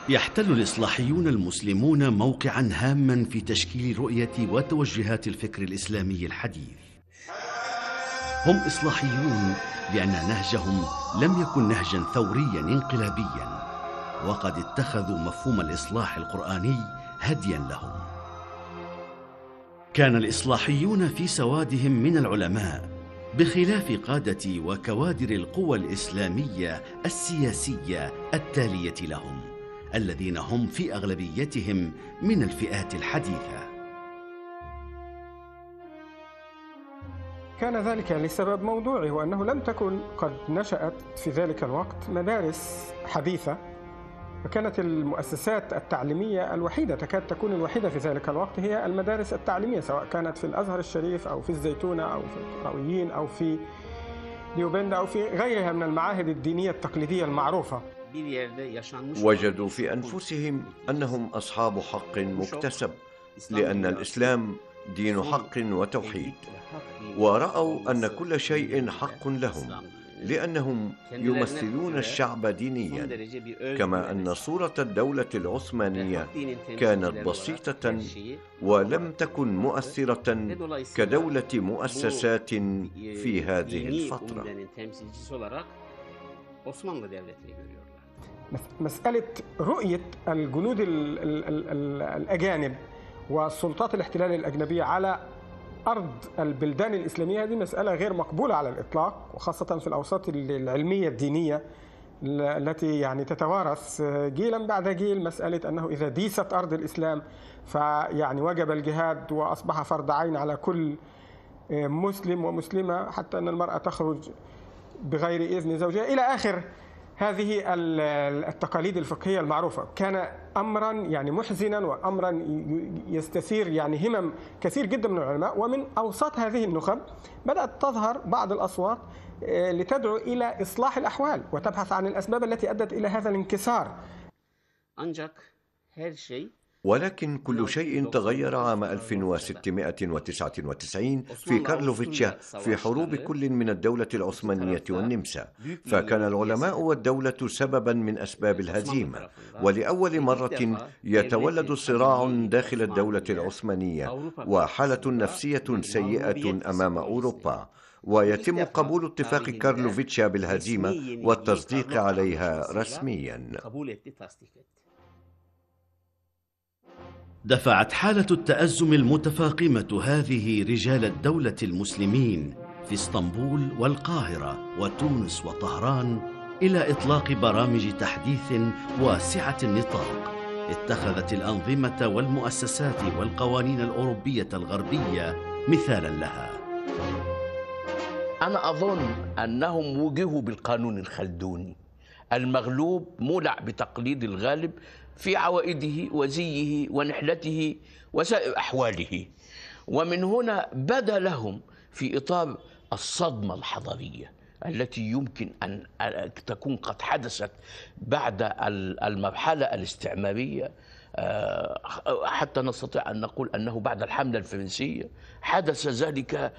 يحتل الإصلاحيون المسلمون موقعا هاما في تشكيل رؤية وتوجهات الفكر الإسلامي الحديث. هم إصلاحيون لأن نهجهم لم يكن نهجا ثوريا انقلابيا، وقد اتخذوا مفهوم الإصلاح القرآني هديا لهم. كان الإصلاحيون في سوادهم من العلماء، بخلاف قادة وكوادر القوى الإسلامية السياسية التالية لهم، الذين هم في أغلبيتهم من الفئات الحديثة. كان ذلك لسبب موضوعي، وأنه لم تكن قد نشأت في ذلك الوقت مدارس حديثة، وكانت المؤسسات التعليمية الوحيدة، تكاد تكون الوحيدة في ذلك الوقت، هي المدارس التعليمية، سواء كانت في الأزهر الشريف أو في الزيتونة أو في القرويين أو في ديوبند أو في غيرها من المعاهد الدينية التقليدية المعروفة. وجدوا في أنفسهم أنهم أصحاب حق مكتسب، لأن الإسلام دين حق وتوحيد، ورأوا أن كل شيء حق لهم، لأنهم يمثلون الشعب دينيا، كما أن صورة الدولة العثمانية كانت بسيطة ولم تكن مؤثرة كدولة مؤسسات في هذه الفترة. مسألة رؤية الجنود الأجانب والسلطات الاحتلال الأجنبية على أرض البلدان الإسلامية هذه مسألة غير مقبولة على الإطلاق، وخاصة في الأوساط العلمية الدينية التي يعني تتوارث جيلا بعد جيل مسألة أنه إذا ديست أرض الإسلام فيعني وجب الجهاد وأصبح فرض عين على كل مسلم ومسلمة، حتى أن المرأة تخرج بغير إذن زوجها إلى آخر هذه التقاليد الفقهية المعروفة. كان أمرا يعني محزنا وأمرا يستثير يعني همم كثير جدا من العلماء، ومن أوساط هذه النخب بدأت تظهر بعض الأصوات لتدعو إلى إصلاح الأحوال وتبحث عن الأسباب التي أدت إلى هذا الانكسار. ولكن كل شيء تغير عام 1699 في كارلوفيتشا في حروب كل من الدولة العثمانية والنمسا، فكان العلماء والدولة سببا من أسباب الهزيمة، ولأول مرة يتولد صراع داخل الدولة العثمانية وحالة نفسية سيئة أمام أوروبا، ويتم قبول اتفاق كارلوفيتشا بالهزيمة والتصديق عليها رسميا. دفعت حالة التأزم المتفاقمة هذه رجال الدولة المسلمين في اسطنبول والقاهرة وتونس وطهران إلى إطلاق برامج تحديث واسعة النطاق اتخذت الأنظمة والمؤسسات والقوانين الأوروبية الغربية مثالا لها. أنا أظن أنهم وجهوا بالقانون الخلدوني، المغلوب مولع بتقليد الغالب في عوائده وزيه ونحلته وسائر أحواله، ومن هنا بدا لهم في إطار الصدمة الحضارية التي يمكن أن تكون قد حدثت بعد المرحلة الاستعمارية، حتى نستطيع أن نقول أنه بعد الحملة الفرنسية حدث ذلك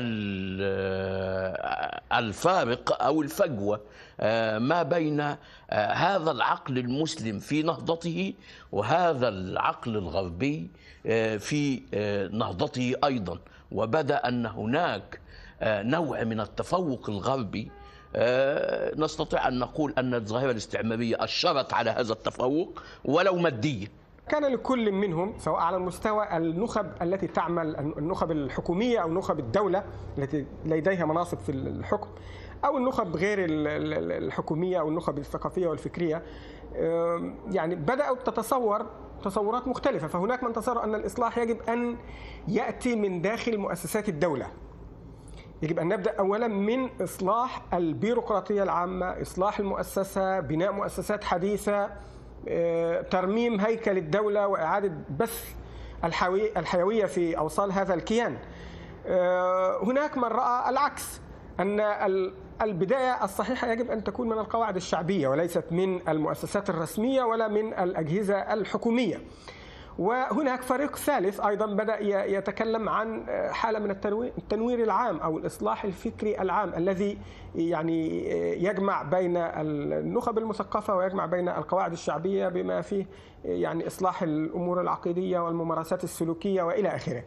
الفارق أو الفجوة ما بين هذا العقل المسلم في نهضته وهذا العقل الغربي في نهضته أيضا، وبدأ أن هناك نوع من التفوق الغربي. نستطيع أن نقول أن الظاهرة الاستعمارية أشرت على هذا التفوق ولو ماديا. كان لكل منهم سواء على المستوى النخب التي تعمل النخب الحكومية أو نخب الدولة التي لديها مناصب في الحكم، أو النخب غير الحكومية أو النخب الثقافية والفكرية، يعني بدأت تتصور تصورات مختلفة. فهناك من تصور أن الإصلاح يجب أن يأتي من داخل مؤسسات الدولة، يجب أن نبدأ أولا من إصلاح البيروقراطية العامة، إصلاح المؤسسة، بناء مؤسسات حديثة، ترميم هيكل الدولة وإعادة بث الحيوية في أوصال هذا الكيان. هناك من رأى العكس، أن البداية الصحيحة يجب أن تكون من القواعد الشعبية وليست من المؤسسات الرسمية ولا من الأجهزة الحكومية. وهناك فريق ثالث أيضا بدأ يتكلم عن حالة من التنوير العام أو الإصلاح الفكري العام الذي يعني يجمع بين النخب المثقفة ويجمع بين القواعد الشعبية بما فيه يعني إصلاح الأمور العقيدية والممارسات السلوكية وإلى آخره.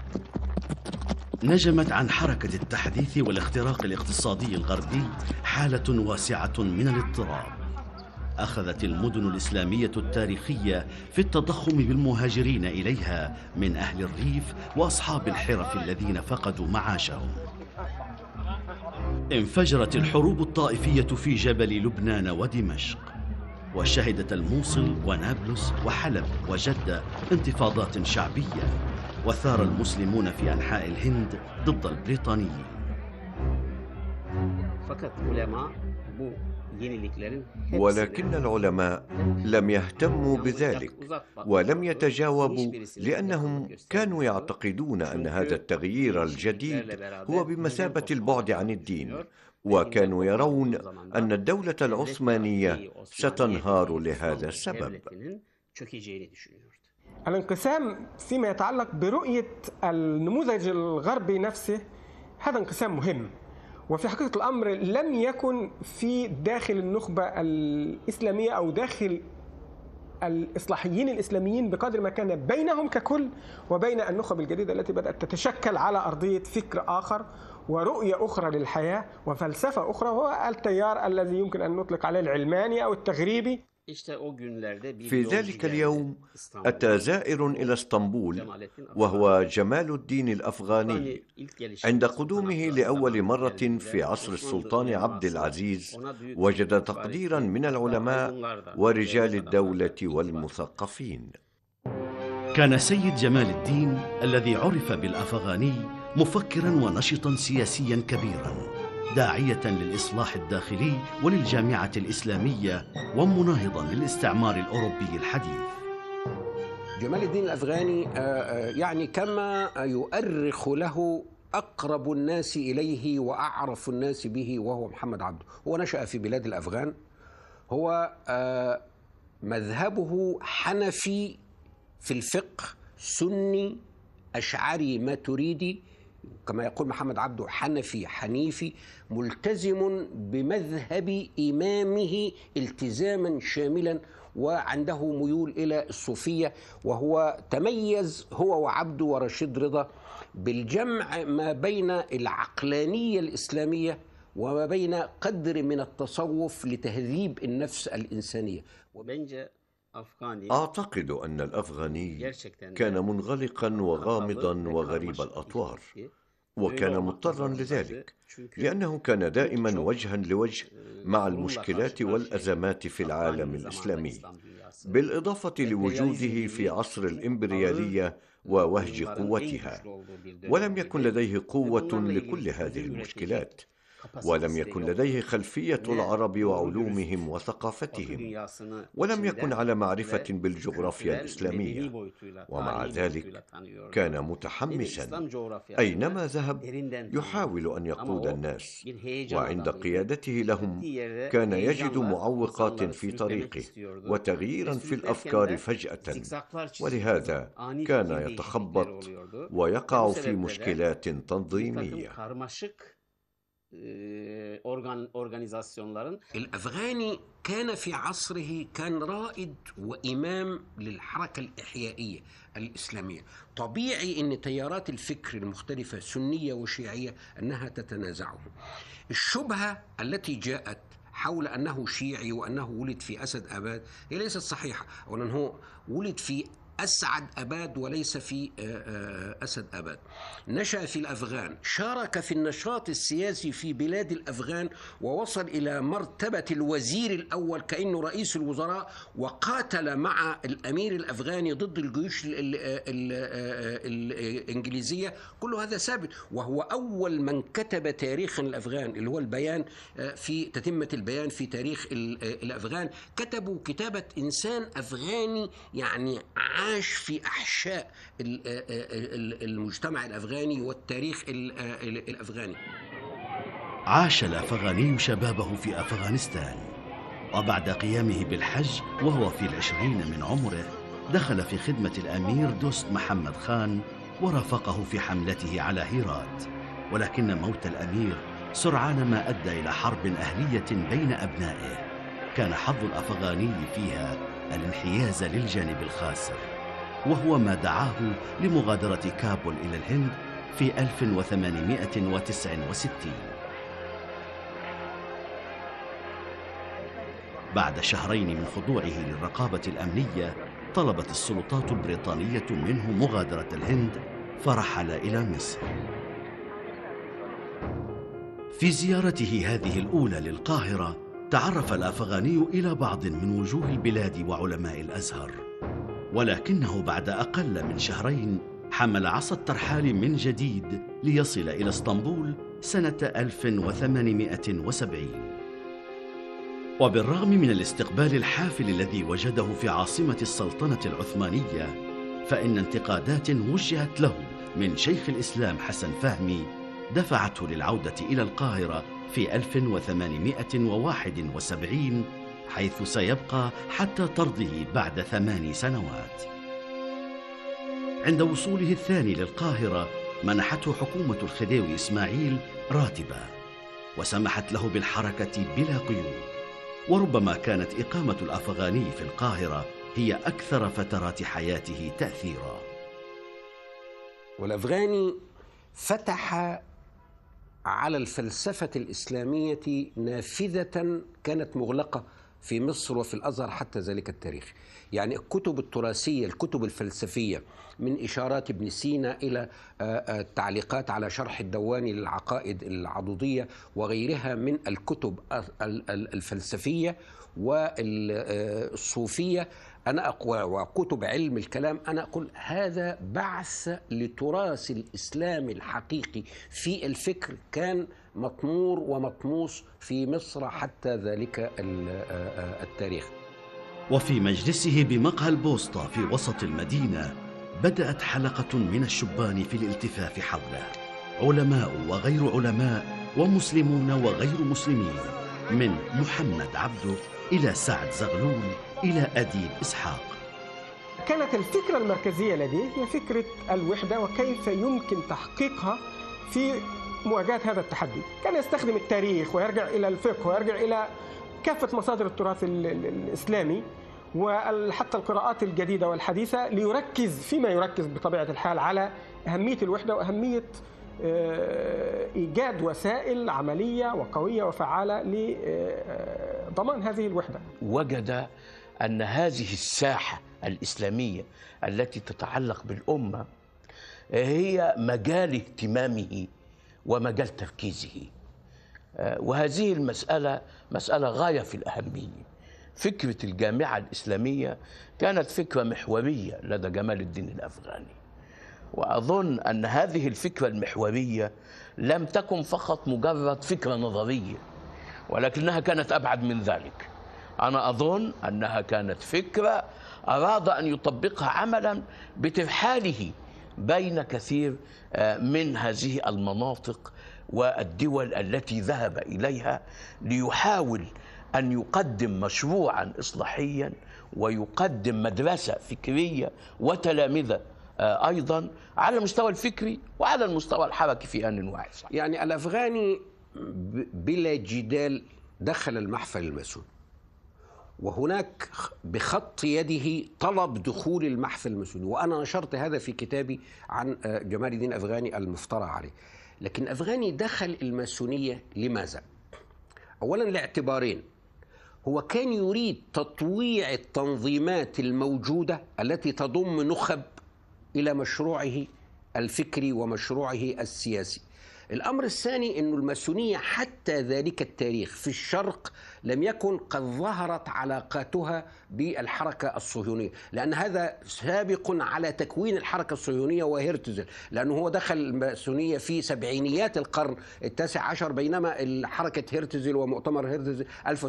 نجمت عن حركة التحديث والاختراق الاقتصادي الغربي حالة واسعة من الاضطراب. أخذت المدن الإسلامية التاريخية في التضخم بالمهاجرين إليها من أهل الريف وأصحاب الحرف الذين فقدوا معاشهم. انفجرت الحروب الطائفية في جبل لبنان ودمشق، وشهدت الموصل ونابلس وحلب وجدة انتفاضات شعبية، وثار المسلمون في أنحاء الهند ضد البريطانيين. فقط علماء ولكن العلماء لم يهتموا بذلك ولم يتجاوبوا، لأنهم كانوا يعتقدون أن هذا التغيير الجديد هو بمثابة البعد عن الدين، وكانوا يرون أن الدولة العثمانية ستنهار لهذا السبب. الانقسام فيما يتعلق برؤية النموذج الغربي نفسه هذا انقسام مهم، وفي حقيقة الأمر لم يكن في داخل النخبة الإسلامية أو داخل الإصلاحيين الإسلاميين بقدر ما كان بينهم ككل وبين النخب الجديدة التي بدأت تتشكل على أرضية فكر آخر ورؤية أخرى للحياة وفلسفة أخرى، وهو التيار الذي يمكن أن نطلق عليه العلماني أو التغريبي. في ذلك اليوم أتى زائر إلى اسطنبول وهو جمال الدين الأفغاني. عند قدومه لأول مرة في عصر السلطان عبد العزيز وجد تقديرا من العلماء ورجال الدولة والمثقفين. كان سيد جمال الدين الذي عرف بالأفغاني مفكرا ونشطا سياسيا كبيرا، داعية للإصلاح الداخلي وللجامعة الإسلامية ومناهضا للاستعمار الأوروبي الحديث. جمال الدين الأفغاني يعني كما يؤرخ له أقرب الناس إليه وأعرف الناس به وهو محمد عبده. هو نشأ في بلاد الأفغان، هو مذهبه حنفي في الفقه، سني أشعري ماتريدي، كما يقول محمد عبده حنفي حنيفي، ملتزم بمذهب إمامه التزاما شاملا، وعنده ميول إلى الصوفية. وهو تميز هو وعبده ورشيد رضا بالجمع ما بين العقلانية الإسلامية وما بين قدر من التصوف لتهذيب النفس الإنسانية. أعتقد أن الأفغاني كان منغلقا وغامضا وغريب الأطوار، وكان مضطرا لذلك لأنه كان دائما وجها لوجه مع المشكلات والأزمات في العالم الإسلامي، بالإضافة لوجوده في عصر الإمبريالية ووهج قوتها. ولم يكن لديه قوة لكل هذه المشكلات، ولم يكن لديه خلفية العرب وعلومهم وثقافتهم، ولم يكن على معرفة بالجغرافيا الإسلامية، ومع ذلك كان متحمسا. أينما ذهب يحاول أن يقود الناس، وعند قيادته لهم كان يجد معوقات في طريقه وتغييرا في الأفكار فجأة، ولهذا كان يتخبط ويقع في مشكلات تنظيمية. الأفغاني كان في عصره كان رائد وإمام للحركة الإحيائية الإسلامية. طبيعي أن تيارات الفكر المختلفة سنية وشيعية أنها تتنازعه. الشبهة التي جاءت حول أنه شيعي وأنه ولد في أسد أباد هي ليست صحيحة. أولا هو ولد في أسعد أباد وليس في أسد أباد. نشأ في الأفغان، شارك في النشاط السياسي في بلاد الأفغان، ووصل إلى مرتبة الوزير الأول كأنه رئيس الوزراء، وقاتل مع الأمير الأفغاني ضد الجيوش الإنجليزية. كل هذا ثابت. وهو أول من كتب تاريخا الأفغان اللي هو البيان في تتمة البيان في تاريخ الأفغان. كتبوا كتابة إنسان أفغاني يعني عاش في أحشاء المجتمع الأفغاني والتاريخ الأفغاني. عاش الأفغاني شبابه في أفغانستان، وبعد قيامه بالحج وهو في 20 من عمره دخل في خدمة الأمير دوست محمد خان ورافقه في حملته على هيرات، ولكن موت الأمير سرعان ما أدى إلى حرب أهلية بين أبنائه كان حظ الأفغاني فيها الانحياز للجانب الخاسر، وهو ما دعاه لمغادرة كابول إلى الهند في 1869. بعد شهرين من خضوعه للرقابة الأمنية طلبت السلطات البريطانية منه مغادرة الهند، فرحل إلى مصر. في زيارته هذه الأولى للقاهرة تعرف الأفغاني إلى بعض من وجوه البلاد وعلماء الأزهر، ولكنه بعد أقل من شهرين حمل عصا الترحال من جديد ليصل إلى اسطنبول سنة 1870. وبالرغم من الاستقبال الحافل الذي وجده في عاصمة السلطنة العثمانية، فإن انتقادات وجهت له من شيخ الإسلام حسن فهمي دفعته للعودة إلى القاهرة في 1871، حيث سيبقى حتى طرده بعد 8 سنوات. عند وصوله الثاني للقاهرة منحته حكومة الخديوي إسماعيل راتبا وسمحت له بالحركة بلا قيود، وربما كانت إقامة الأفغاني في القاهرة هي أكثر فترات حياته تأثيرا. والأفغاني فتح على الفلسفة الإسلامية نافذة كانت مغلقة في مصر وفي الأزهر حتى ذلك التاريخ. يعني الكتب التراثية، الكتب الفلسفية، من إشارات ابن سينا إلى التعليقات على شرح الدواني للعقائد العضوضية وغيرها من الكتب الفلسفية والصوفية، أنا أقوى وكتب علم الكلام، أنا أقول هذا بعث لتراث الإسلام الحقيقي في الفكر كان مطمور ومطموس في مصر حتى ذلك التاريخ. وفي مجلسه بمقهى البوسطة في وسط المدينة بدأت حلقة من الشبان في الالتفاف حوله، علماء وغير علماء ومسلمون وغير مسلمين، من محمد عبده إلى سعد زغلول إلى أديب إسحاق. كانت الفكرة المركزية لديه هي فكرة الوحدة وكيف يمكن تحقيقها في مواجهة هذا التحدي. كان يستخدم التاريخ ويرجع إلى الفقه ويرجع إلى كافة مصادر التراث الإسلامي وحتى القراءات الجديدة والحديثة ليركز فيما يركز بطبيعة الحال على أهمية الوحدة وأهمية إيجاد وسائل عملية وقوية وفعالة لضمان هذه الوحدة. وجد أن هذه الساحة الإسلامية التي تتعلق بالأمة هي مجال اهتمامه ومجال تركيزه، وهذه المسألة مسألة غاية في الأهمية. فكرة الجامعة الإسلامية كانت فكرة محورية لدى جمال الدين الأفغاني، وأظن أن هذه الفكرة المحورية لم تكن فقط مجرد فكرة نظرية، ولكنها كانت أبعد من ذلك. أنا أظن أنها كانت فكرة أراد أن يطبقها عملا بترحاله بين كثير من هذه المناطق والدول التي ذهب إليها ليحاول أن يقدم مشروعا إصلاحيا ويقدم مدرسة فكرية وتلامذة أيضا على المستوى الفكري وعلى المستوى الحركي في آن واحد. يعني الأفغاني بلا جدال دخل المحفل الماسوني، وهناك بخط يده طلب دخول المحفل الماسوني، وأنا نشرت هذا في كتابي عن جمال الدين الأفغاني المفترى عليه. لكن الأفغاني دخل الماسونية لماذا؟ أولا لاعتبارين: هو كان يريد تطويع التنظيمات الموجودة التي تضم نخب إلى مشروعه الفكري ومشروعه السياسي. الأمر الثاني أن الماسونية حتى ذلك التاريخ في الشرق لم يكن قد ظهرت علاقاتها بالحركة الصهيونية، لأن هذا سابق على تكوين الحركة الصهيونية وهرتزل، لأنه هو دخل الماسونية في سبعينيات القرن ال19، بينما حركة هرتزل ومؤتمر هرتزل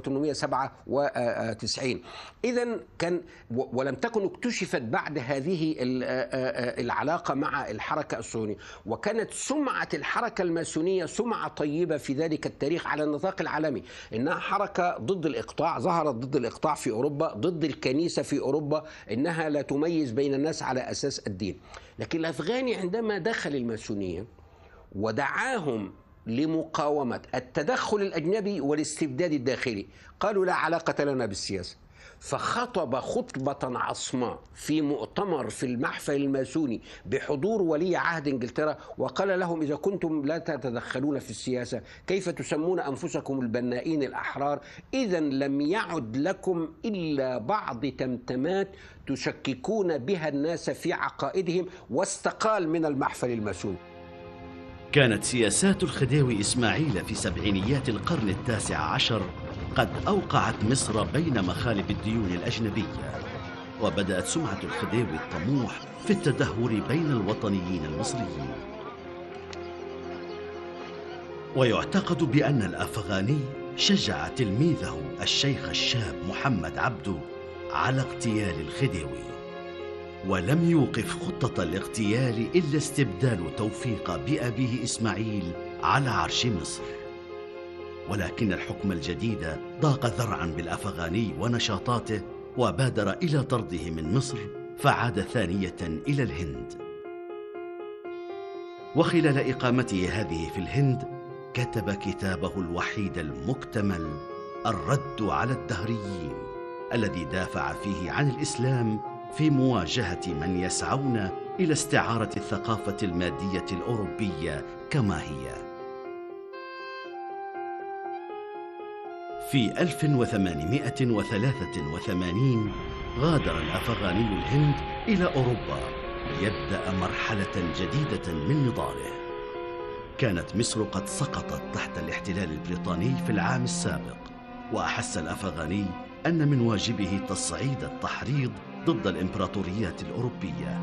1897. إذن كان ولم تكن اكتشفت بعد هذه العلاقة مع الحركة الصهيونية، وكانت سمعة الحركة الماسونية سمعة طيبة في ذلك التاريخ على النطاق العالمي، إنها حركة حركة ضد الإقطاع، ظهرت ضد الإقطاع في أوروبا، ضد الكنيسة في أوروبا، إنها لا تميز بين الناس على أساس الدين. لكن الأفغاني عندما دخل الماسونية ودعاهم لمقاومة التدخل الأجنبي والاستبداد الداخلي، قالوا لا علاقة لنا بالسياسة. فخطب خطبة عصماء في مؤتمر في المحفل الماسوني بحضور ولي عهد إنجلترا، وقال لهم: إذا كنتم لا تتدخلون في السياسة كيف تسمون أنفسكم البنائين الأحرار؟ إذا لم يعد لكم إلا بعض تمتمات تشككون بها الناس في عقائدهم. واستقال من المحفل الماسوني. كانت سياسات الخديوي إسماعيل في سبعينيات القرن التاسع عشر قد أوقعت مصر بين مخالب الديون الأجنبية، وبدأت سمعة الخديوي الطموح في التدهور بين الوطنيين المصريين. ويعتقد بأن الأفغاني شجع تلميذه الشيخ الشاب محمد عبده على اغتيال الخديوي، ولم يوقف خطة الاغتيال إلا استبدال توفيق بأبيه إسماعيل على عرش مصر. ولكن الحكم الجديد ضاق ذرعا بالأفغاني ونشاطاته، وبادر إلى طرده من مصر، فعاد ثانية إلى الهند. وخلال إقامته هذه في الهند كتب كتابه الوحيد المكتمل الرد على الدهريين، الذي دافع فيه عن الإسلام في مواجهة من يسعون إلى استعارة الثقافة المادية الأوروبية كما هي. في 1883 غادر الأفغاني الهند إلى أوروبا ليبدأ مرحلة جديدة من نضاله. كانت مصر قد سقطت تحت الاحتلال البريطاني في العام السابق، وأحس الأفغاني أن من واجبه تصعيد التحريض ضد الإمبراطوريات الأوروبية.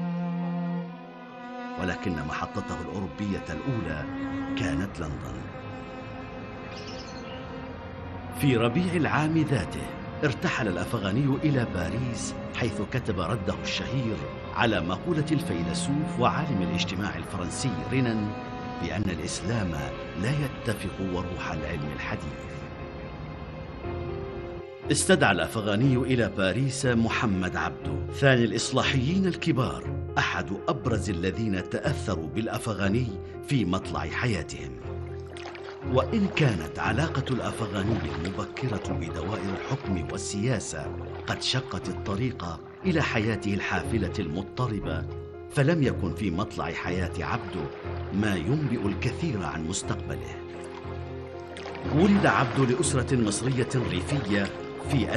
ولكن محطته الأوروبية الأولى كانت لندن. في ربيع العام ذاته ارتحل الأفغاني إلى باريس، حيث كتب رده الشهير على مقولة الفيلسوف وعالم الاجتماع الفرنسي رينان بأن الإسلام لا يتفق وروح العلم الحديث. استدعى الأفغاني إلى باريس محمد عبده، ثاني الإصلاحيين الكبار، أحد أبرز الذين تأثروا بالأفغاني في مطلع حياتهم. وإن كانت علاقة الأفغاني المبكرة بدوائر الحكم والسياسة قد شقت الطريق إلى حياته الحافلة المضطربة، فلم يكن في مطلع حياة عبده ما ينبئ الكثير عن مستقبله. ولد عبده لأسرة مصرية ريفية في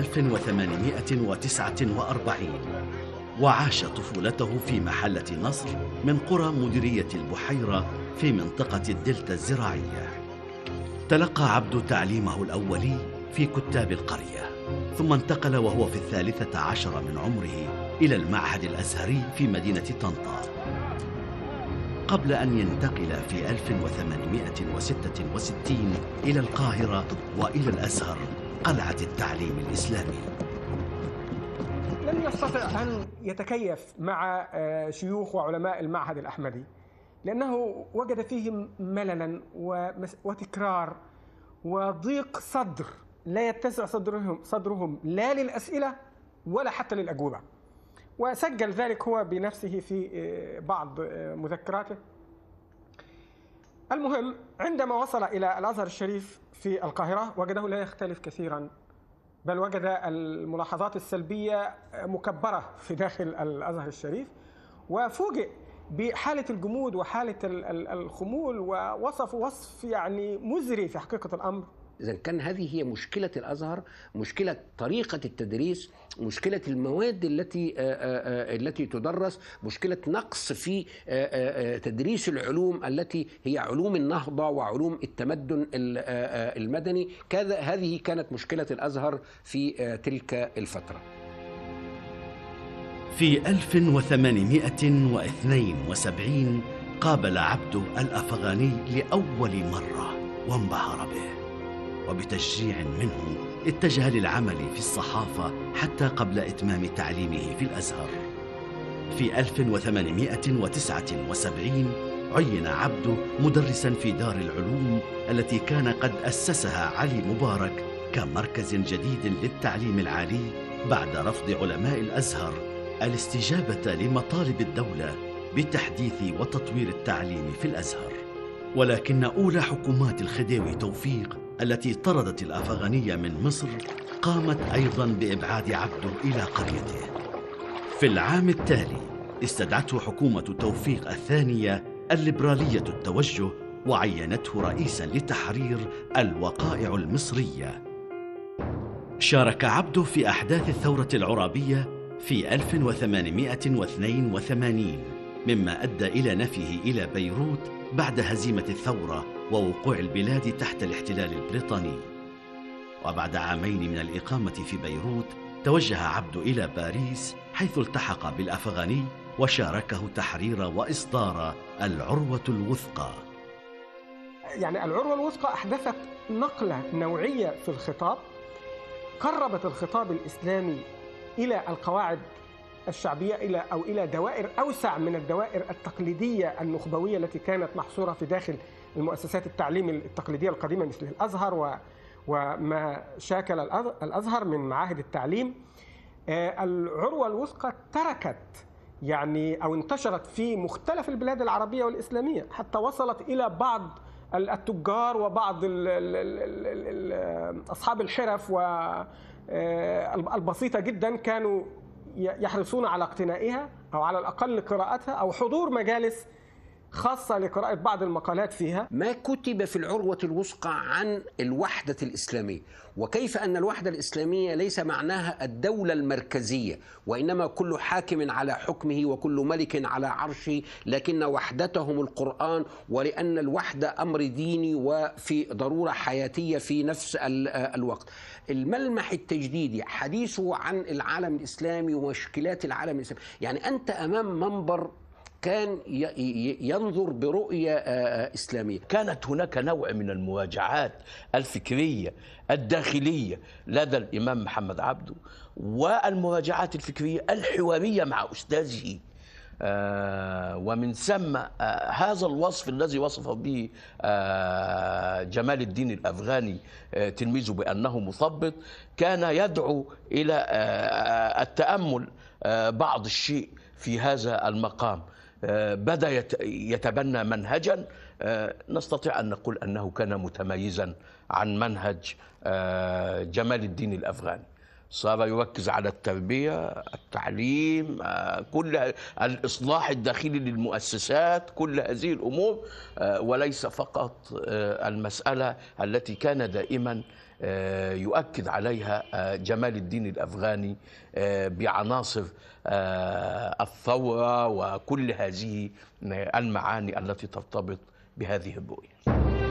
1849، وعاش طفولته في محلة نصر من قرى مديرية البحيرة في منطقة الدلتا الزراعية. تلقى عبده تعليمه الأولي في كتاب القرية، ثم انتقل وهو في 13 من عمره إلى المعهد الأزهري في مدينة طنطا، قبل أن ينتقل في 1866 إلى القاهرة وإلى الأزهر قلعة التعليم الإسلامي. لم يستطع أن يتكيف مع شيوخ وعلماء المعهد الأحمدي، لأنه وجد فيهم مللا وتكرار وضيق صدر، لا يتسع صدرهم لا للأسئلة ولا حتى للأجوبة. وسجل ذلك هو بنفسه في بعض مذكراته. المهم، عندما وصل إلى الأزهر الشريف في القاهرة وجده لا يختلف كثيرا، بل وجد الملاحظات السلبية مكبرة في داخل الأزهر الشريف، وفوجئ بحالة الجمود وحالة الخمول، ووصف وصف يعني مزري في حقيقة الأمر. إذا كان هذه هي مشكلة الأزهر، مشكلة طريقة التدريس، مشكلة المواد التي تدرس، مشكلة نقص في تدريس العلوم التي هي علوم النهضة وعلوم التمدن المدني. هذه كانت مشكلة الأزهر في تلك الفترة. في 1872 قابل عبده الأفغاني لأول مرة وانبهر به، وبتشجيع منه اتجه للعمل في الصحافة حتى قبل إتمام تعليمه في الأزهر. في 1879 عين عبده مدرسا في دار العلوم التي كان قد أسسها علي مبارك كمركز جديد للتعليم العالي بعد رفض علماء الأزهر الاستجابة لمطالب الدولة بتحديث وتطوير التعليم في الأزهر. ولكن أولى حكومات الخديوي توفيق التي طردت الأفغانية من مصر قامت أيضاً بإبعاد عبده إلى قريته. في العام التالي استدعته حكومة توفيق الثانية الليبرالية التوجه وعينته رئيساً لتحرير الوقائع المصرية. شارك عبده في أحداث الثورة العرابية في 1882 مما أدى إلى نفيه إلى بيروت بعد هزيمة الثورة ووقوع البلاد تحت الاحتلال البريطاني. وبعد عامين من الإقامة في بيروت توجه عبده إلى باريس حيث التحق بالأفغاني وشاركه تحرير وإصدار العروة الوثقى. يعني العروة الوثقى أحدثت نقلة نوعية في الخطاب، قربت الخطاب الإسلامي إلى القواعد الشعبية إلى دوائر أوسع من الدوائر التقليدية النخبوية التي كانت محصورة في داخل المؤسسات التعليم التقليدية القديمة مثل الأزهر وما شاكل الأزهر من معاهد التعليم. العروة الوثقى تركت أو انتشرت في مختلف البلاد العربية والإسلامية حتى وصلت إلى بعض التجار وبعض أصحاب الحرف والبسيطة جدا كانوا يحرصون على اقتنائها أو على الأقل قراءتها أو حضور مجالس خاصة لقراءة بعض المقالات فيها. ما كتب في العروة الوثقى عن الوحدة الإسلامية وكيف أن الوحدة الإسلامية ليس معناها الدولة المركزية وإنما كل حاكم على حكمه وكل ملك على عرشه، لكن وحدتهم القرآن، ولأن الوحدة أمر ديني وفي ضرورة حياتية في نفس الوقت. الملمح التجديدي حديثه عن العالم الإسلامي ومشكلات العالم الإسلامي، يعني أنت أمام منبر كان ينظر برؤية إسلامية. كانت هناك نوع من المواجعات الفكرية الداخلية لدى الإمام محمد عبده والمواجعات الفكرية الحوارية مع أستاذه، ومن ثم هذا الوصف الذي وصف به جمال الدين الأفغاني تلميذه بأنه مثبط كان يدعو إلى التأمل بعض الشيء في هذا المقام. بدأ يتبنى منهجا نستطيع أن نقول أنه كان متميزا عن منهج جمال الدين الأفغاني. صار يركز على التربية، التعليم، كل الإصلاح الداخلي للمؤسسات، كل هذه الأمور، وليس فقط المسألة التي كان دائما يؤكد عليها جمال الدين الأفغاني بعناصر الثورة وكل هذه المعاني التي ترتبط بهذه الرؤية.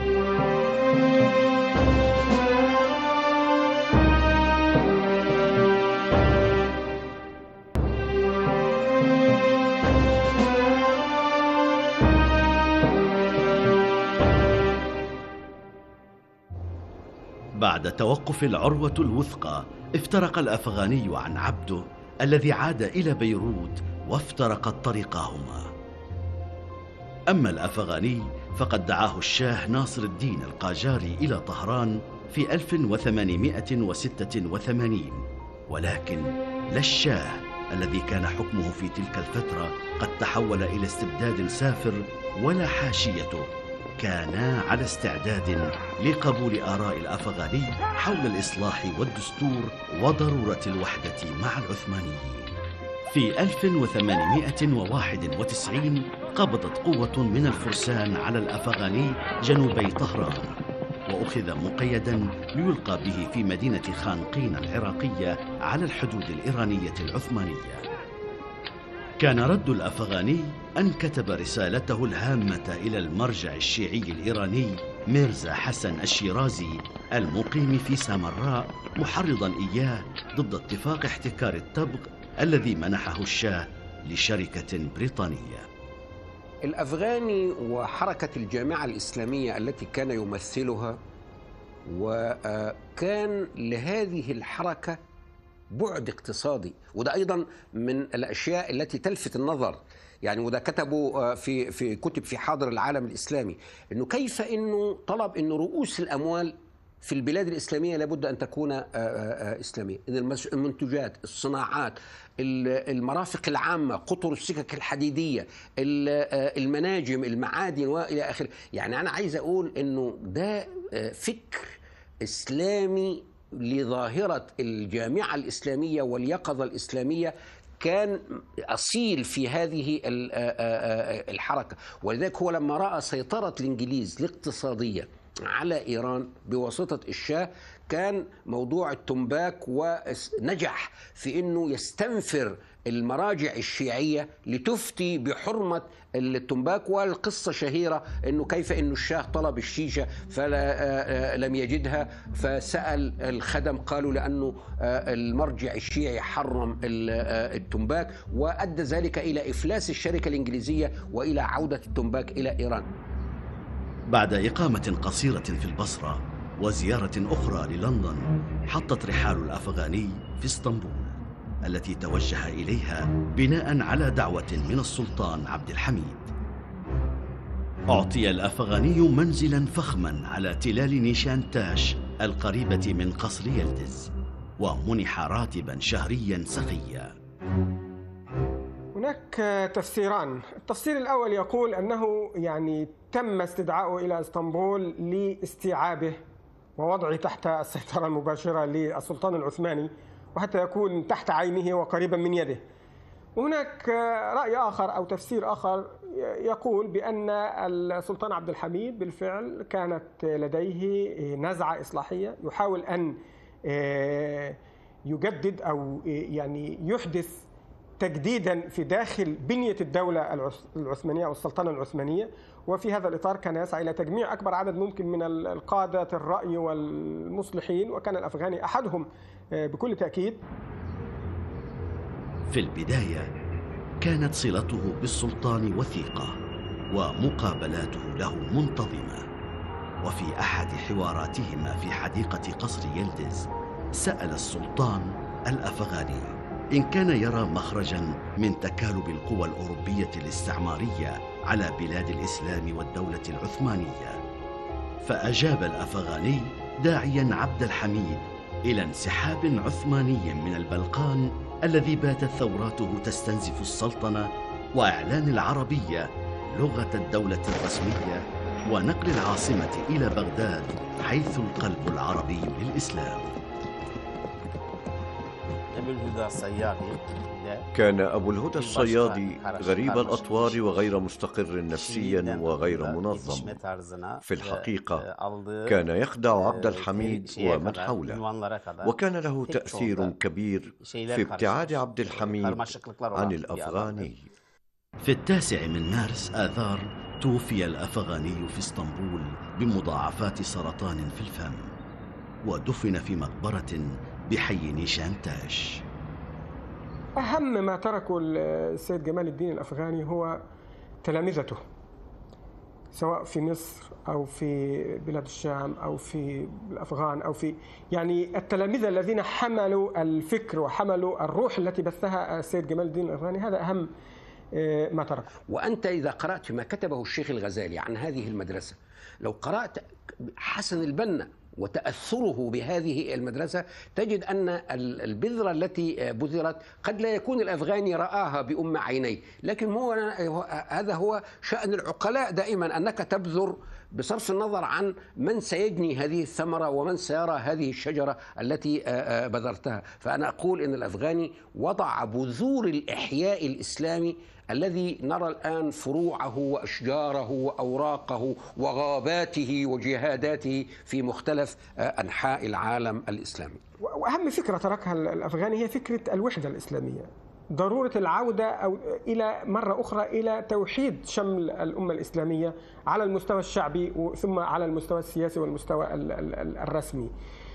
بعد توقف العروة الوثقى افترق الأفغاني عن عبده الذي عاد إلى بيروت وافترقت طريقاهما. أما الأفغاني فقد دعاه الشاه ناصر الدين القاجاري إلى طهران في 1886، ولكن لا الشاه الذي كان حكمه في تلك الفترة قد تحول إلى استبداد سافر ولا حاشيته كانا على استعداد لقبول آراء الأفغاني حول الإصلاح والدستور وضرورة الوحدة مع العثمانيين. في 1891 قبضت قوة من الفرسان على الأفغاني جنوبي طهران، وأخذ مقيدا ليلقى به في مدينة خانقين العراقية على الحدود الإيرانية العثمانية. كان رد الأفغاني أن كتب رسالته الهامة إلى المرجع الشيعي الإيراني ميرزا حسن الشيرازي المقيم في سامراء محرضا إياه ضد اتفاق احتكار التبغ الذي منحه الشاه لشركة بريطانية. الأفغاني وحركة الجامعة الإسلامية التي كان يمثلها، وكان لهذه الحركة بعد اقتصادي، وده أيضا من الأشياء التي تلفت النظر، يعني وده كتبوا في كتب في حاضر العالم الإسلامي، إنه كيف إنه طلب إنه رؤوس الأموال في البلاد الإسلامية لابد أن تكون إسلامية. المنتجات، الصناعات، المرافق العامة، قطر السكك الحديدية، المناجم، المعادن وإلى آخره. يعني أنا عايز أقول أنه ده فكر إسلامي لظاهرة الجامعة الإسلامية واليقظة الإسلامية، كان أصيل في هذه الحركة. ولذلك هو لما رأى سيطرة الإنجليز الاقتصادية على إيران بواسطة الشاه، كان موضوع التنباك، ونجح في أنه يستنفر المراجع الشيعية لتفتي بحرمة التنباك. والقصة شهيرة أنه كيف أن الشاه طلب الشيشة فلم يجدها، فسأل الخدم، قالوا لأنه المرجع الشيعي حرم التنباك، وأدى ذلك إلى إفلاس الشركة الإنجليزية وإلى عودة التنباك إلى إيران. بعد إقامة قصيرة في البصرة وزيارة أخرى للندن، حطت رحال الأفغاني في اسطنبول التي توجه إليها بناء على دعوة من السلطان عبد الحميد. أعطي الأفغاني منزلا فخما على تلال نيشان تاش القريبة من قصر يلدز، ومنح راتبا شهريا سخيا. هناك تفسيران. التفسير الأول يقول أنه يعني تم استدعائه إلى اسطنبول لاستيعابه ووضعه تحت السيطرة المباشرة للسلطان العثماني، وحتى يكون تحت عينه وقريبا من يده. وهناك رأي آخر أو تفسير آخر يقول بأن السلطان عبد الحميد بالفعل كانت لديه نزعة إصلاحية، يحاول أن يجدد أو يعني يحدث تجديدا في داخل بنية الدولة العثمانية أو السلطنة العثمانية. وفي هذا الإطار كان يسعى إلى تجميع أكبر عدد ممكن من القادة الرأي والمصلحين، وكان الأفغاني أحدهم بكل تأكيد. في البداية كانت صلته بالسلطان وثيقة ومقابلاته له منتظمة. وفي أحد حواراتهما في حديقة قصر يلدز، سأل السلطان الأفغاني إن كان يرى مخرجا من تكالب القوى الأوروبية الاستعمارية على بلاد الإسلام والدولة العثمانية. فأجاب الأفغاني داعيا عبد الحميد إلى انسحاب عثماني من البلقان الذي باتت ثوراته تستنزف السلطنة، وإعلان العربية لغة الدولة الرسمية، ونقل العاصمة إلى بغداد حيث القلب العربي للإسلام. كان أبو الهدى الصيادي غريب الأطوار وغير مستقر نفسيا وغير منظم. في الحقيقة كان يخدع عبد الحميد ومن حوله، وكان له تأثير كبير في ابتعاد عبد الحميد عن الأفغاني. في 9 مارس آذار توفي الأفغاني في اسطنبول بمضاعفات سرطان في الفم، ودفن في مقبرة بحي نيشان تاش. أهم ما تركه السيد جمال الدين الأفغاني هو تلامذته، سواء في مصر أو في بلاد الشام أو في الأفغان أو في يعني التلامذة الذين حملوا الفكر وحملوا الروح التي بثها السيد جمال الدين الأفغاني. هذا أهم ما تركه. وأنت إذا قرأت ما كتبه الشيخ الغزالي عن هذه المدرسة، لو قرأت حسن البنا وتأثره بهذه المدرسة، تجد أن البذرة التي بذرت قد لا يكون الأفغاني رآها بأم عينيه، لكن هذا هو شأن العقلاء دائما، أنك تبذر بصرف النظر عن من سيجني هذه الثمرة ومن سيرى هذه الشجرة التي بذرتها. فأنا أقول أن الأفغاني وضع بذور الإحياء الإسلامي الذي نرى الآن فروعه وأشجاره وأوراقه وغاباته وجهاداته في مختلف أنحاء العالم الإسلامي. وأهم فكرة تركها الأفغاني هي فكرة الوحدة الإسلامية، ضرورة العودة أو إلى مرة أخرى إلى توحيد شمل الأمة الإسلامية على المستوى الشعبي ثم على المستوى السياسي والمستوى الرسمي.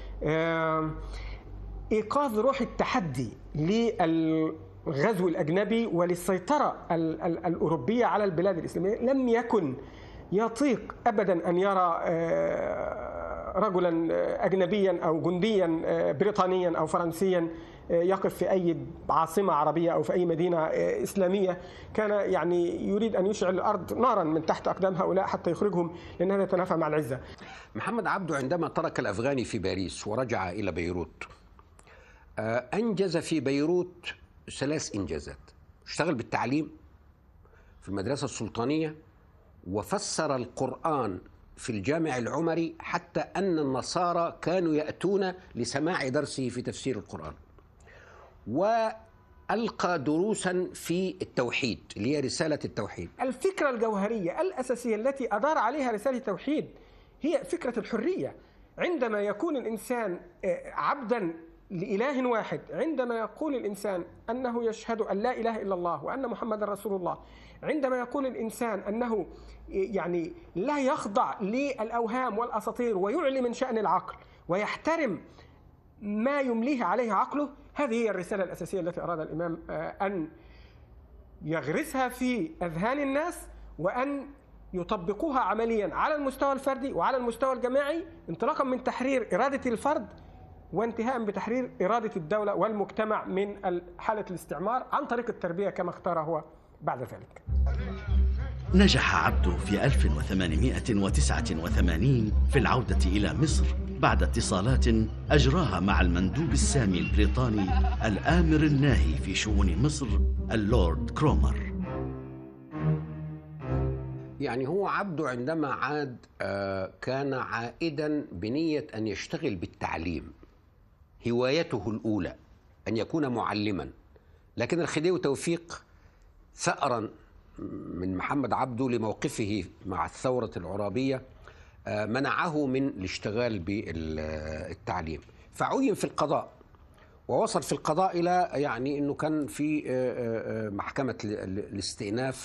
إيقاظ روح التحدي للغزو الأجنبي وللسيطرة الأوروبية على البلاد الإسلامية. لم يكن يطيق أبدا أن يرى رجلا أجنبيا أو جنديا بريطانيا أو فرنسيا يقف في أي عاصمة عربية أو في أي مدينة إسلامية، كان يعني يريد أن يشعل الأرض نارا من تحت أقدام هؤلاء حتى يخرجهم، لأن هذا يتنافى مع العزة. محمد عبده عندما ترك الأفغاني في باريس ورجع إلى بيروت، أنجز في بيروت 3 إنجازات. اشتغل بالتعليم في المدرسة السلطانية، وفسر القرآن في الجامع العمري، حتى أن النصارى كانوا يأتون لسماع درسه في تفسير القرآن. وألقى دروسا في التوحيد اللي هي رسالة التوحيد. الفكرة الجوهرية الأساسية التي أدار عليها رسالة التوحيد هي فكرة الحرية. عندما يكون الإنسان عبدا لإله واحد، عندما يقول الإنسان أنه يشهد أن لا إله إلا الله وأن محمد رسول الله، عندما يقول الإنسان أنه يعني لا يخضع للأوهام والأساطير ويعلي من شأن العقل ويحترم ما يمليه عليه عقله، هذه هي الرسالة الأساسية التي أراد الإمام أن يغرسها في أذهان الناس، وأن يطبقوها عمليا على المستوى الفردي وعلى المستوى الجماعي، انطلاقا من تحرير إرادة الفرد وانتهاء بتحرير إرادة الدولة والمجتمع من حالة الاستعمار عن طريق التربية كما اختار هو بعد ذلك. نجح عبده في 1889 في العودة إلى مصر بعد اتصالات أجراها مع المندوب السامي البريطاني الآمر الناهي في شؤون مصر اللورد كرومر. يعني هو عبده عندما عاد كان عائدا بنية أن يشتغل بالتعليم، هوايته الأولى أن يكون معلما، لكن الخديوي توفيق ثأرا من محمد عبده لموقفه مع الثورة العرابية منعه من الاشتغال بالتعليم، فعين في القضاء، ووصل في القضاء إلى يعني أنه كان في محكمة الاستئناف،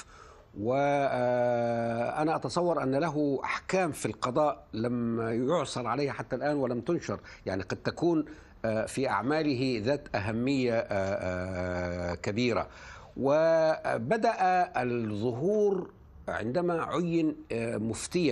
وأنا أتصور أن له أحكام في القضاء لم يعثر عليها حتى الآن ولم تنشر، يعني قد تكون في أعماله ذات أهمية كبيرة. وبدأ الظهور عندما عين مفتيا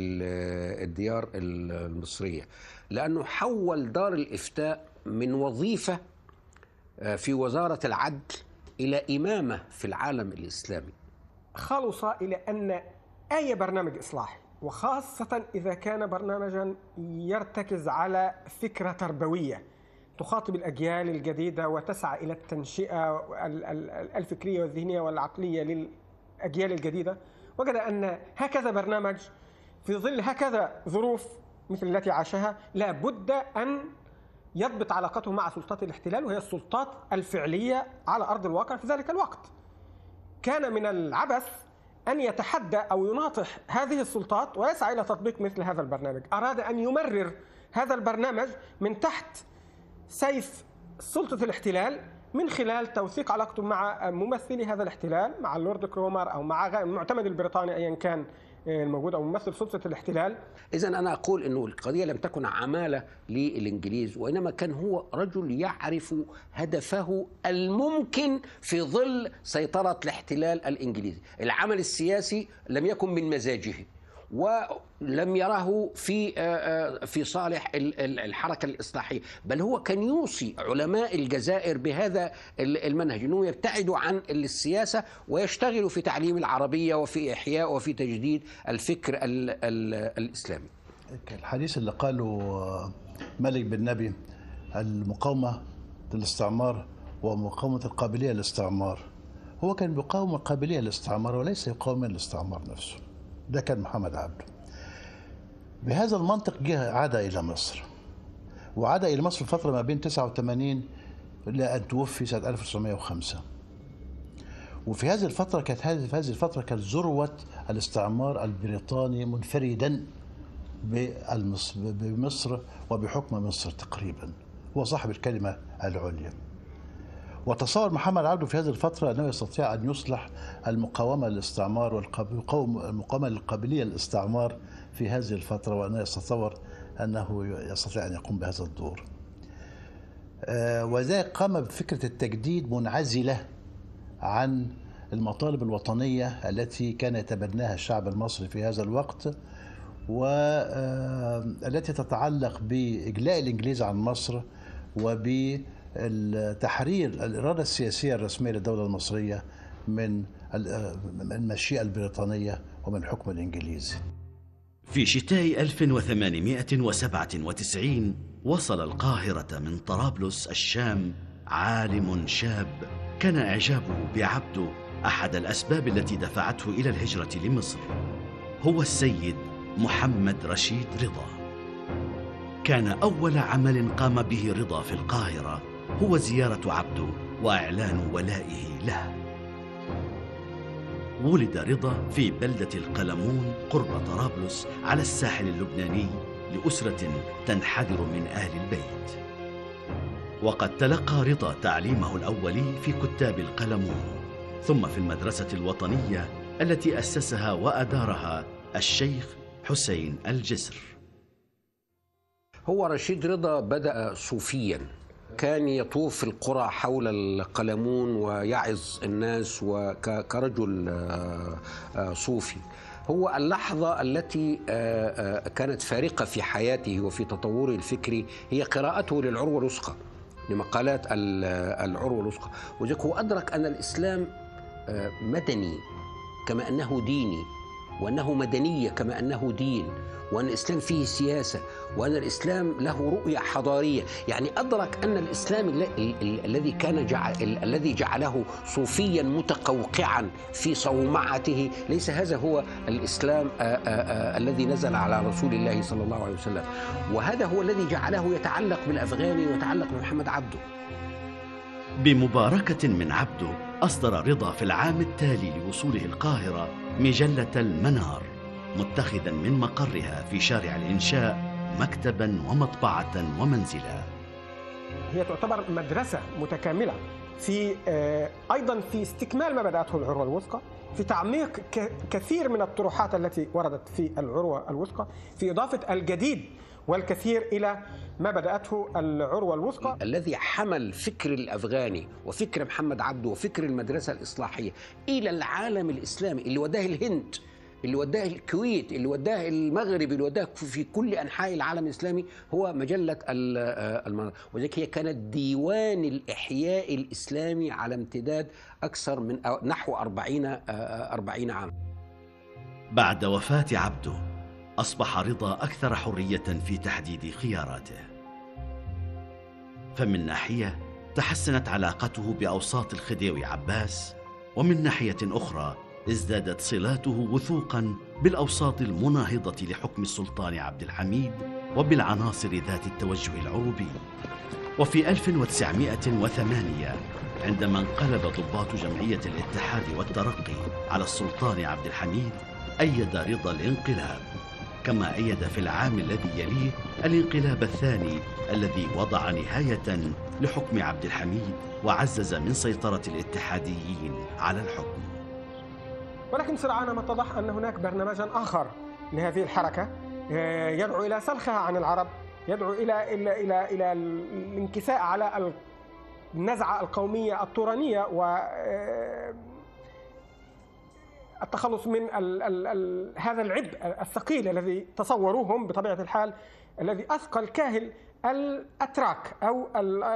للديار المصرية، لأنه حول دار الإفتاء من وظيفة في وزارة العدل إلى إمامة في العالم الإسلامي. خلص إلى أن أي برنامج إصلاحي، وخاصة إذا كان برنامجا يرتكز على فكرة تربوية تخاطب الأجيال الجديدة وتسعى إلى التنشئة الفكرية والذهنية والعقلية للأجيال الجديدة، وجد أن هكذا برنامج في ظل هكذا ظروف مثل التي عاشها لا بد أن يضبط علاقته مع سلطات الاحتلال، وهي السلطات الفعلية على أرض الواقع في ذلك الوقت. كان من العبث أن يتحدى أو يناطح هذه السلطات ويسعى إلى تطبيق مثل هذا البرنامج. أراد أن يمرر هذا البرنامج من تحت سيف سلطة الاحتلال من خلال توثيق علاقته مع ممثلي هذا الاحتلال، مع اللورد كرومر أو مع المعتمد البريطاني أيا كان الموجود أو ممثل سلطة الاحتلال. إذن أنا أقول أنه القضية لم تكن عمالة للإنجليز، وإنما كان هو رجل يعرف هدفه الممكن في ظل سيطرة الاحتلال الإنجليزي. العمل السياسي لم يكن من مزاجه، ولم يره في صالح الحركة الإصلاحية، بل هو كان يوصي علماء الجزائر بهذا المنهج، أنه يبتعدوا عن السياسة ويشتغلوا في تعليم العربية وفي إحياء وفي تجديد الفكر الإسلامي. الحديث اللي قاله مالك بن نبي، المقاومة للاستعمار ومقاومة القابلية للاستعمار، هو كان بيقاوم القابلية للاستعمار وليس يقاوم الاستعمار نفسه. ده كان محمد عبده. بهذا المنطق عاد إلى مصر، وعاد إلى مصر في فترة ما بين 89 إلى أن توفي سنة 1905. وفي هذه الفترة كانت ذروة الاستعمار البريطاني منفردا بمصر وبحكم مصر تقريبا، هو صاحب الكلمة العليا. وتصور محمد عبده في هذه الفترة أنه يستطيع أن يصلح المقاومة للاستعمار والمقاومة للقابلية للاستعمار في هذه الفترة، وأنه يتصور أنه يستطيع أن يقوم بهذا الدور. وذلك قام بفكرة التجديد منعزلة عن المطالب الوطنية التي كان يتبناها الشعب المصري في هذا الوقت، والتي تتعلق بإجلاء الإنجليز عن مصر وبتحرير الإرادة السياسية الرسمية للدولة المصرية من المشيئة البريطانية ومن الحكم الإنجليزي. في شتاء 1897 وصل القاهرة من طرابلس الشام عالم شاب كان إعجابه بعبده أحد الأسباب التي دفعته إلى الهجرة لمصر، هو السيد محمد رشيد رضا. كان أول عمل قام به رضا في القاهرة هو زيارة عبده وإعلان ولائه له. ولد رضا في بلدة القلمون قرب طرابلس على الساحل اللبناني لأسرة تنحدر من أهل البيت. وقد تلقى رضا تعليمه الأولي في كتاب القلمون، ثم في المدرسة الوطنية التي أسسها وأدارها الشيخ حسين الجسر. هو رشيد رضا بدأ صوفيا، كان يطوف في القرى حول القلمون ويعظ الناس كرجل صوفي. هو اللحظة التي كانت فارقة في حياته وفي تطوره الفكري هي قراءته للعروة الوثقى، لمقالات العروة الوثقى، وذلك هو أدرك أن الإسلام مدني كما أنه ديني، وأنه مدنية كما أنه دين، وأن الإسلام فيه سياسة، وأن الإسلام له رؤية حضارية. يعني أدرك أن الإسلام الذي جعله صوفيا متقوقعا في صومعته ليس هذا هو الإسلام الذي نزل على رسول الله صلى الله عليه وسلم، وهذا هو الذي جعله يتعلق بالأفغاني ويتعلق بمحمد عبده. بمباركة من عبده أصدر رضا في العام التالي لوصوله القاهرة مجلة المنار، متخذا من مقرها في شارع الإنشاء مكتبا ومطبعة ومنزلا. هي تعتبر مدرسة متكاملة في أيضا في استكمال ما بدأته العروة الوثقى، في تعميق كثير من الطروحات التي وردت في العروة الوثقى، في إضافة الجديد والكثير إلى ما بدأته العروة الوثقى. الذي حمل فكر الأفغاني وفكر محمد عبده وفكر المدرسة الإصلاحية إلى العالم الإسلامي، اللي وداه الهند، اللي وداه الكويت، اللي وداه المغرب، اللي وداه في كل أنحاء العالم الإسلامي، هو مجلة المنار. وذلك هي كانت ديوان الإحياء الإسلامي على امتداد أكثر من نحو 40 عام. بعد وفاة عبده أصبح رضا أكثر حرية في تحديد خياراته، فمن ناحية تحسنت علاقته بأوساط الخديوي عباس، ومن ناحية أخرى ازدادت صلاته وثوقا بالأوساط المناهضة لحكم السلطان عبد الحميد وبالعناصر ذات التوجه العروبي. وفي 1908 عندما انقلب ضباط جمعية الاتحاد والترقي على السلطان عبد الحميد أيد رضا الانقلاب، كما أيد في العام الذي يليه الانقلاب الثاني الذي وضع نهاية لحكم عبد الحميد وعزز من سيطرة الاتحاديين على الحكم. ولكن سرعان ما اتضح أن هناك برنامجا آخر لهذه الحركة يدعو إلى سلخها عن العرب، يدعو إلى الانكساء على النزعة القومية التورانية والتخلص من هذا العبء الثقيل الذي تصوروهم بطبيعة الحال، الذي أثقل كاهل الأتراك أو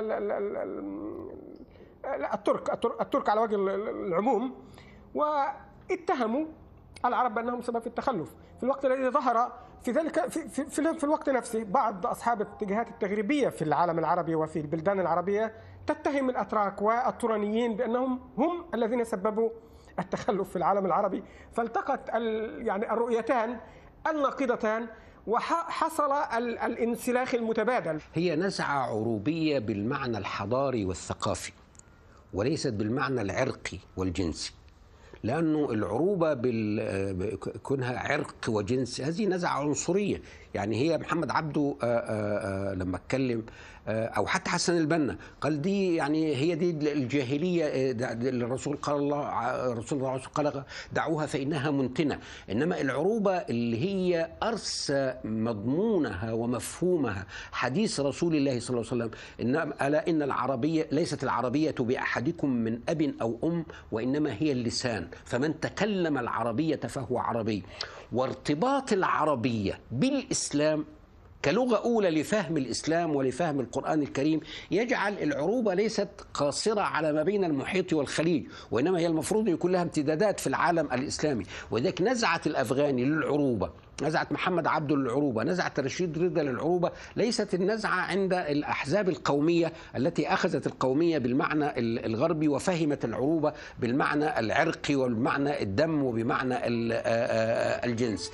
الترك على وجه العموم، واتهموا العرب بأنهم سبب في التخلف. في الوقت الذي ظهر في ذلك في الوقت نفسه بعض أصحاب الاتجاهات التغريبية في العالم العربي وفي البلدان العربية تتهم الأتراك والتورانيين بأنهم هم الذين سببوا التخلف في العالم العربي. فالتقت يعني الرؤيتان الناقضتان وحصل الانسلاخ المتبادل. هي نزعة عروبية بالمعنى الحضاري والثقافي وليست بالمعنى العرقي والجنسي، لأنه العروبة كونها عرق وجنس هذه نزعة عنصرية يعني هي محمد عبده لما اتكلم او حتى حسن البنا قال دي يعني هي دي الجاهليه، الرسول قال الله قال دعوها فانها منتنه. انما العروبه اللي هي ارسى مضمونها ومفهومها حديث رسول الله صلى الله عليه وسلم، الا ان العربيه ليست العربيه باحدكم من اب او ام وانما هي اللسان، فمن تكلم العربيه فهو عربي. وارتباط العربيه بالاسلام كلغة أولى لفهم الإسلام ولفهم القرآن الكريم يجعل العروبة ليست قاصرة على ما بين المحيط والخليج، وإنما هي المفروض أن يكون لها امتدادات في العالم الإسلامي. وذلك نزعة الأفغاني للعروبة، نزعة محمد عبده للعروبة، نزعة رشيد رضا للعروبة، ليست النزعة عند الأحزاب القومية التي أخذت القومية بالمعنى الغربي وفهمت العروبة بالمعنى العرقي وبمعنى الدم وبمعنى الجنس.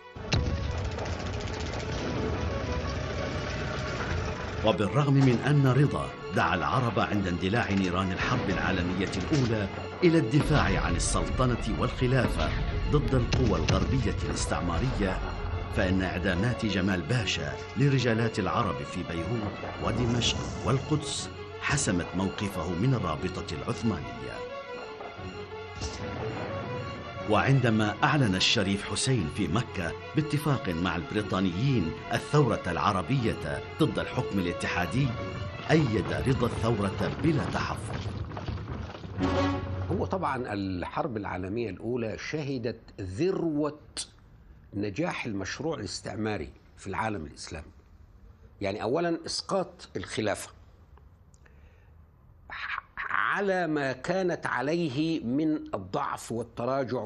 وبالرغم من أن رضا دعا العرب عند اندلاع نيران الحرب العالمية الأولى إلى الدفاع عن السلطنة والخلافة ضد القوى الغربية الاستعمارية، فإن إعدامات جمال باشا لرجالات العرب في بيروت ودمشق والقدس حسمت موقفه من الرابطة العثمانية. وعندما أعلن الشريف حسين في مكة باتفاق مع البريطانيين الثورة العربية ضد الحكم الاتحادي، أيد رضا الثورة بلا تحفظ. هو طبعا الحرب العالمية الأولى شهدت ذروة نجاح المشروع الاستعماري في العالم الإسلامي. يعني أولا إسقاط الخلافة على ما كانت عليه من الضعف والتراجع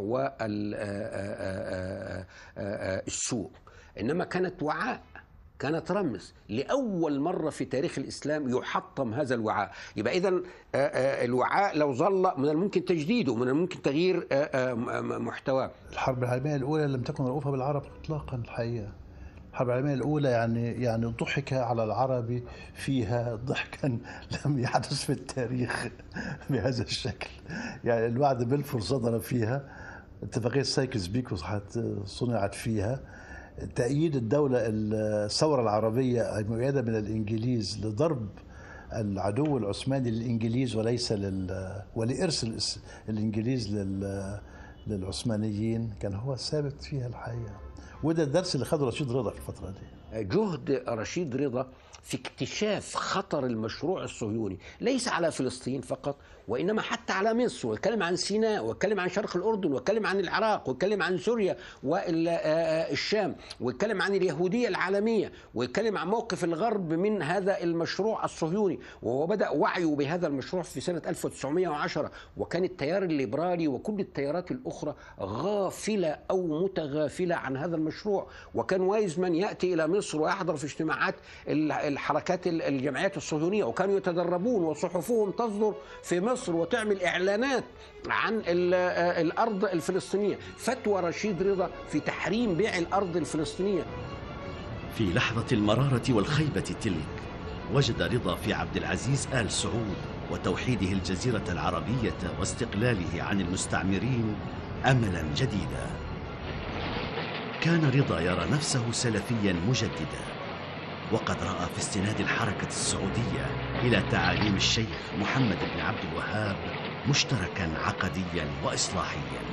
والسوء، إنما كانت وعاء، كانت رمز. لأول مرة في تاريخ الإسلام يحطم هذا الوعاء. يبقى إذن الوعاء لو ظل من الممكن تجديده، من الممكن تغيير محتواه. الحرب العالمية الأولى لم تكن رؤوفة بالعرب إطلاقا الحقيقة. الحرب العالمية الأولى يعني ضحك على العرب فيها ضحكا لم يحدث في التاريخ بهذا الشكل. يعني الوعد بلفور صدر فيها، اتفاقية سايكس بيكو صنعت فيها، تأييد الدولة الثورة العربية المؤيدة من الإنجليز لضرب العدو العثماني للإنجليز وليس ولإرث الإنجليز للعثمانيين، كان هو الثابت فيها الحقيقة. وده الدرس اللي خده رشيد رضا في الفترة دي. جهد رشيد رضا في اكتشاف خطر المشروع الصهيوني ليس على فلسطين فقط، وإنما حتى على مصر، ويتكلم عن سيناء، ويتكلم عن شرق الأردن، ويتكلم عن العراق، ويتكلم عن سوريا والشام، ويتكلم عن اليهودية العالمية، ويتكلم عن موقف الغرب من هذا المشروع الصهيوني. وهو بدأ وعيه بهذا المشروع في سنة 1910، وكان التيار الليبرالي وكل التيارات الأخرى غافلة أو متغافلة عن هذا المشروع. وكان وايزمان يأتي إلى مصر ويحضر في اجتماعات الحركات الجمعيات الصهيونية، وكانوا يتدربون وصحفهم تصدر في مصر وتعمل إعلانات عن الأرض الفلسطينية. فتوى رشيد رضا في تحريم بيع الأرض الفلسطينية. في لحظة المرارة والخيبة تلك وجد رضا في عبد العزيز آل سعود وتوحيده الجزيرة العربية واستقلاله عن المستعمرين أملا جديدا. كان رضا يرى نفسه سلفيا مجددا، وقد رأى في استناد الحركة السعودية إلى تعاليم الشيخ محمد بن عبد الوهاب مشتركا عقديا وإصلاحيا.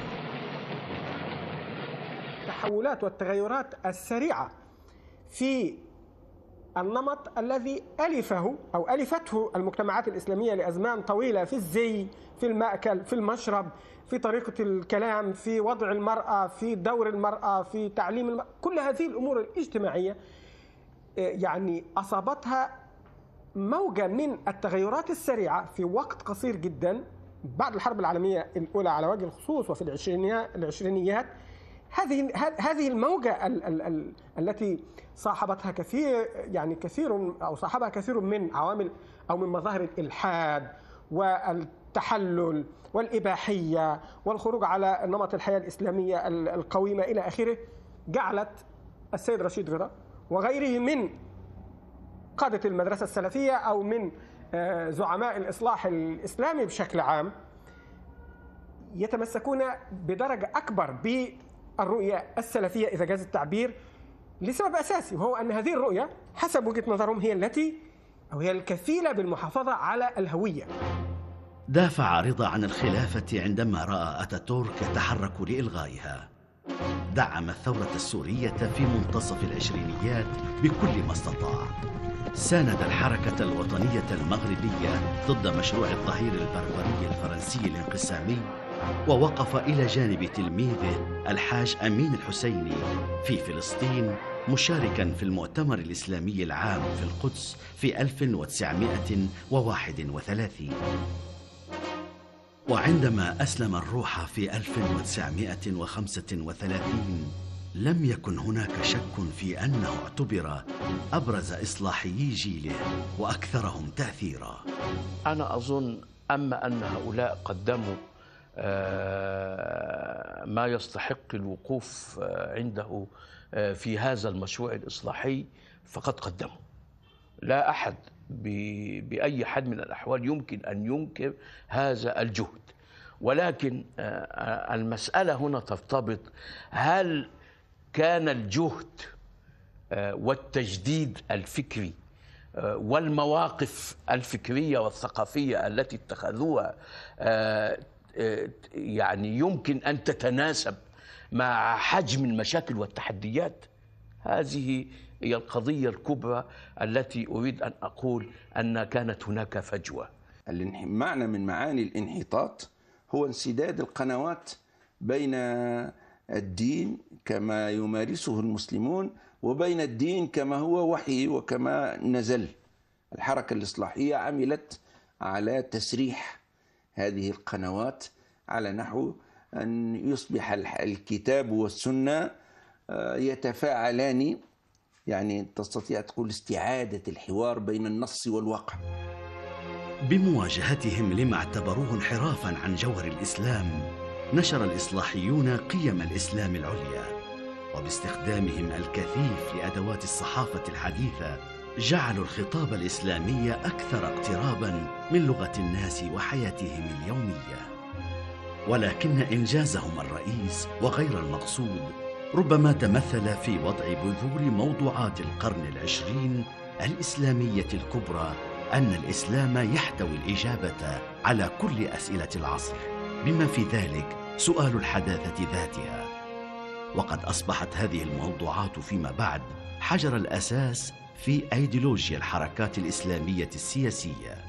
التحولات والتغيرات السريعة في النمط الذي ألفته المجتمعات الإسلامية لأزمان طويلة، في الزي، في المأكل، في المشرب، في طريقة الكلام، في وضع المرأة، في دور المرأة، في تعليم المرأة، كل هذه الأمور الاجتماعية يعني أصابتها موجة من التغيرات السريعة في وقت قصير جدا بعد الحرب العالمية الأولى على وجه الخصوص، وفي العشرينيات. هذه الموجة التي صاحبها كثير من عوامل أو من مظاهر الإلحاد والتحلل والإباحية والخروج على نمط الحياة الإسلامية القويمة إلى آخره، جعلت السيد رشيد رضا وغيره من قادة المدرسة السلفية أو من زعماء الإصلاح الإسلامي بشكل عام يتمسكون بدرجة أكبر بالرؤية السلفية إذا جاز التعبير، لسبب أساسي، وهو أن هذه الرؤية حسب وجهة نظرهم هي الكفيلة بالمحافظة على الهوية. دافع رضا عن الخلافة عندما رأى أتاتورك يتحرك لإلغائها. دعم الثورة السورية في منتصف العشرينيات بكل ما استطاع. ساند الحركة الوطنية المغربية ضد مشروع الظهير البربري الفرنسي الانقسامي، ووقف إلى جانب تلميذه الحاج أمين الحسيني في فلسطين، مشاركاً في المؤتمر الإسلامي العام في القدس في 1931. وعندما أسلم الروح في 1935 لم يكن هناك شك في أنه اعتبر أبرز إصلاحيي جيله وأكثرهم تأثيراً. أنا أظن أما أن هؤلاء قدموا ما يستحق الوقوف عنده في هذا المشروع الإصلاحي فقد قدموا. لا أحد بأي حال من الأحوال يمكن أن ينكر هذا الجهد، ولكن المسألة هنا ترتبط: هل كان الجهد والتجديد الفكري والمواقف الفكرية والثقافية التي اتخذوها يعني يمكن أن تتناسب مع حجم المشاكل والتحديات؟ هذه هي القضية الكبرى التي أريد أن أقول أن كانت هناك فجوة. معنى من معاني الانحطاط هو انسداد القنوات بين الدين كما يمارسه المسلمون وبين الدين كما هو وحي وكما نزل. الحركة الإصلاحية عملت على تسريح هذه القنوات على نحو أن يصبح الكتاب والسنة يتفاعلان، يعني تستطيع تقول استعادة الحوار بين النص والواقع. بمواجهتهم لما اعتبروه انحرافاً عن جوهر الإسلام، نشر الإصلاحيون قيم الإسلام العليا، وباستخدامهم الكثيف لأدوات الصحافة الحديثة جعلوا الخطاب الإسلامي أكثر اقتراباً من لغة الناس وحياتهم اليومية. ولكن إنجازهم الرئيس وغير المقصود ربما تمثل في وضع بذور موضوعات القرن العشرين الإسلامية الكبرى، أن الإسلام يحتوي الإجابة على كل أسئلة العصر، بما في ذلك سؤال الحداثة ذاتها. وقد أصبحت هذه الموضوعات فيما بعد حجر الأساس في أيديولوجيا الحركات الإسلامية السياسية.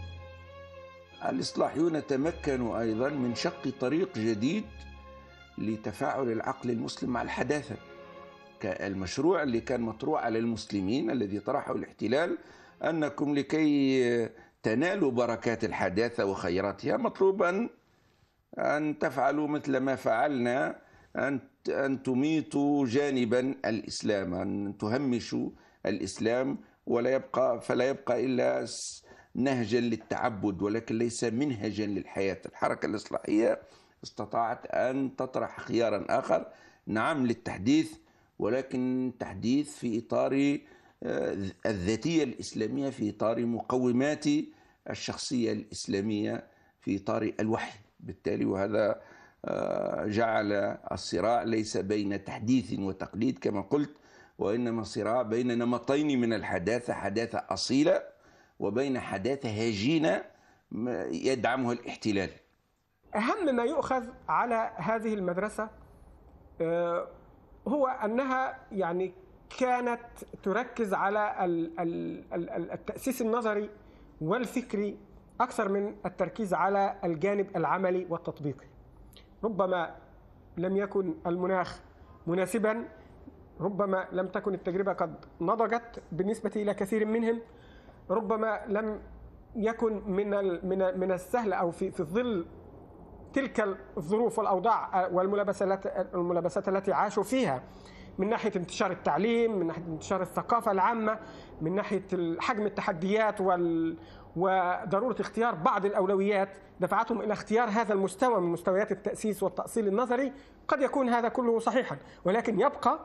الإصلاحيون تمكنوا أيضا من شق طريق جديد لتفاعل العقل المسلم مع الحداثة. المشروع اللي كان مطروح على المسلمين الذي طرحه الاحتلال أنكم لكي تنالوا بركات الحداثة وخيراتها مطلوبا أن تفعلوا مثل ما فعلنا، أن تميتوا جانبا الإسلام، أن تهمشوا الإسلام فلا يبقى إلا نهجا للتعبد ولكن ليس منهجا للحياة. الحركة الإصلاحية استطاعت أن تطرح خيارا آخر، نعم للتحديث، ولكن تحديث في إطار الذاتية الإسلامية، في إطار مقومات الشخصية الإسلامية، في إطار الوحي. بالتالي وهذا جعل الصراع ليس بين تحديث وتقليد كما قلت، وإنما صراع بين نمطين من الحداثة: حداثة أصيلة وبين حداثة هجينة يدعمها الاحتلال. أهم ما يؤخذ على هذه المدرسة هو أنها يعني كانت تركز على التأسيس النظري والفكري أكثر من التركيز على الجانب العملي والتطبيقي. ربما لم يكن المناخ مناسبا، ربما لم تكن التجربة قد نضجت بالنسبة إلى كثير منهم، ربما لم يكن من السهل أو في ظل تلك الظروف والأوضاع والملابسات التي عاشوا فيها، من ناحية انتشار التعليم، من ناحية انتشار الثقافة العامة، من ناحية حجم التحديات وضرورة اختيار بعض الأولويات، دفعتهم إلى اختيار هذا المستوى من مستويات التأسيس والتأصيل النظري. قد يكون هذا كله صحيحا، ولكن يبقى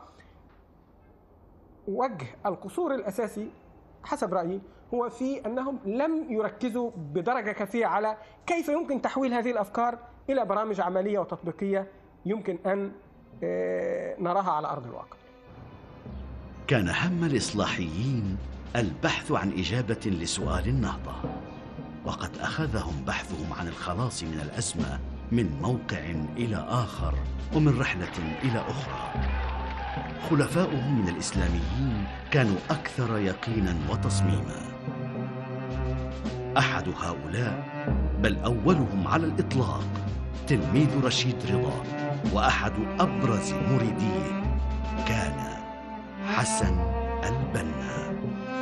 وجه القصور الأساسي حسب رأيي هو في أنهم لم يركزوا بدرجة كافية على كيف يمكن تحويل هذه الأفكار إلى برامج عملية وتطبيقية يمكن أن نراها على أرض الواقع. كان هم الإصلاحيين البحث عن إجابة لسؤال النهضة، وقد أخذهم بحثهم عن الخلاص من الأزمة من موقع إلى آخر ومن رحلة إلى أخرى. خلفاؤهم من الإسلاميين كانوا أكثر يقينا وتصميما. أحد هؤلاء، بل أولهم على الإطلاق، تلميذ رشيد رضا، وأحد أبرز مريديه كان حسن البنا.